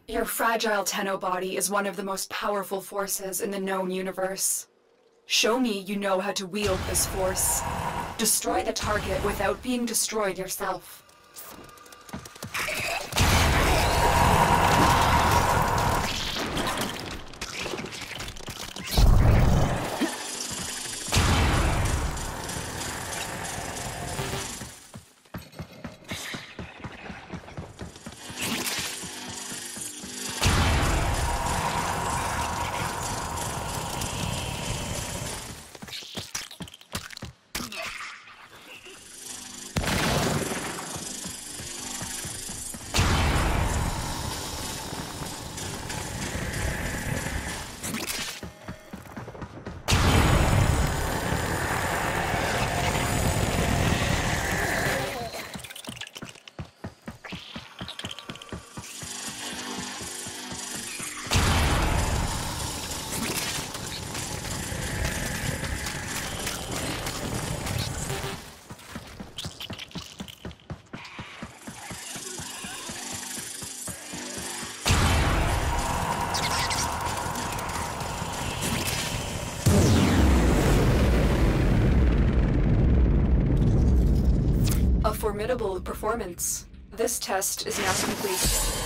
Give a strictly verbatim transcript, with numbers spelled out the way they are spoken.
Your fragile Tenno body is one of the most powerful forces in the known universe. Show me you know how to wield this force. Destroy the target without being destroyed yourself. A formidable performance. This test is now complete.